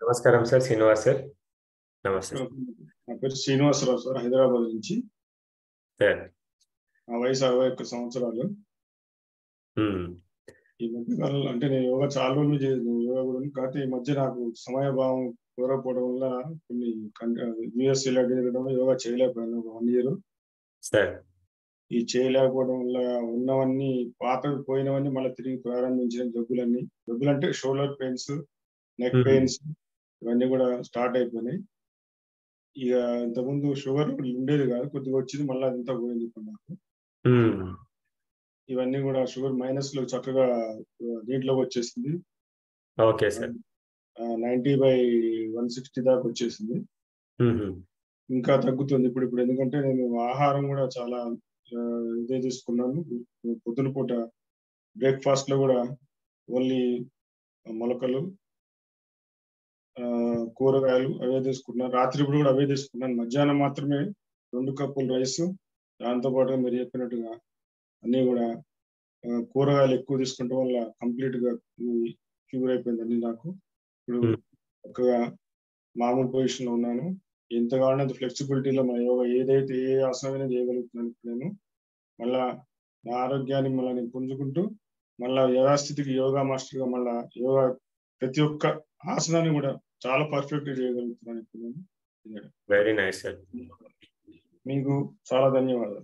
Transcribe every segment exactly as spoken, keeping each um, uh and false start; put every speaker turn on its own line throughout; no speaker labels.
నమస్కారం sir, Srinivas sir. నమస్తే
నా పేరు శ్రీనివాసరావు సార్, హైదరాబాద్ నుంచి.
సార్.
నా వయసు అరవై ఒక్క సంవత్సరాలు.
ఉమ్,
ఈ మధ్య కాలంలో అంటే నేను యోగా చాలా రోజులు చేయను, యోగా కూడా ఉంది. కాకపోతే ఈ మధ్య నాకు సమయభావం కుదరకపోవడం వల్ల కొన్ని యూఎస్ ఇలా తిరగడం యోగా చేయలేకపోయాను ఒక వన్ ఇయర్.
సార్.
ఈ చేయలేకపోవడం వల్ల ఉన్నవన్నీ పాత పోయినవన్నీ మళ్ళీ తిరిగి ప్రారంభించిన జబ్బులన్నీ జబ్బులు అంటే shoulder pains, neck
um,
pains ఇవన్నీ కూడా స్టార్ట్ అయిపోయినాయి. ఇక ఇంతకుముందు షుగర్ ఉండేది కాదు, కొద్దిగా వచ్చింది, మళ్ళీ అదంతా పోయింది ఇప్పుడు నాకు.
ఉమ్,
ఇవన్నీ కూడా షుగర్ మైనస్ లో చక్కగా ఆ, దీంట్లోకి వచ్చేసింది.
Okay sir.
Ninety by one sixty దాకా వచ్చేసింది.
ఉమ్,
ఇంకా తగ్గుతుంది ఇప్పుడు ఇప్పుడు ఎందుకంటే నేను ఆహారం కూడా చాలా ఆ, ఇదే తీసుకున్నాను. పొద్దున పూట బ్రేక్ఫాస్ట్ లో కూడా ఓన్లీ మొలకలు, ఆ, కూరగాయలు అవే తీసుకున్నాను. రాత్రి ఇప్పుడు కూడా అవే తీసుకున్నాను. మధ్యాహ్నం మాత్రమే రెండు కప్పులు రైస్, దాంతో పాటు మీరు చెప్పినట్టుగా అన్నీ కూడా ఆ, కూరగాయలు ఎక్కువ తీసుకుంటాం వల్ల కంప్లీట్ గా క్యూర్ అయిపోయిందండి నాకు. ఇప్పుడు
ఉమ్,
చక్కగా మామూలు పొజిషన్ లో ఉన్నాను. ఎంత కావాలంటే అంత ఫ్లెక్సిబిలిటీలో మన యోగా ఏదైతే ఏ ఆసనమైనా చేయగలుగుతున్నాను ఇప్పుడు నేను. మళ్ళా నా ఆరోగ్యాన్ని మళ్ళీ నేను పుంజుకుంటూ మళ్ళా యథాస్థితికి యోగా మాస్టర్ గా మళ్ళా యోగా ప్రతి ఒక్క ఆసనాన్ని కూడా చాలా పర్ఫెక్ట్ గా చేయగలుగుతున్నాను ఇప్పుడు నేను.
Very nice sir.
మీకు చాలా ధన్యవాదాలు.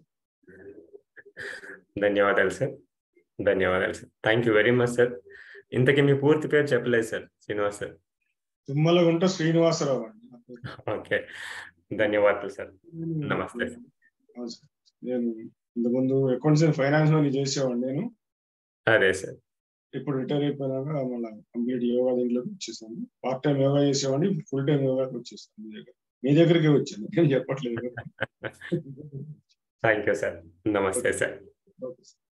ధన్యవాదాలు సార్. ధన్యవాదాలు sir. Thank you very much sir. ఇంతకీ మీ పూర్తి పేరు చెప్పలేదు సార్, శ్రీనివాస్ సార్.
తుమ్మలగుంట శ్రీనివాసరావు అండి నా పేరు.
ఓకే, ధన్యవాదాలు సార్. నమస్తే సార్.
అవును సార్. నేను ఇంతకుముందు అకౌంట్స్ అండ్ ఫైనాన్స్ లో చేసేవాడిని నేను.
అదే సార్.
ఇప్పుడు రిటైర్ అయిపోయినాక మళ్ళీ కంప్లీట్ యోగా దీంట్లోకి వచ్చేసాను. పార్ట్ టైం యోగా చేసేవాడిని, ఫుల్ టైం యోగాకి వచ్చేసాను మీ దగ్గర. మీ దగ్గరికి వచ్చాను, నేను చెప్పట్లేదు.
Thank you sir. నమస్తే సార్.
Okay sir.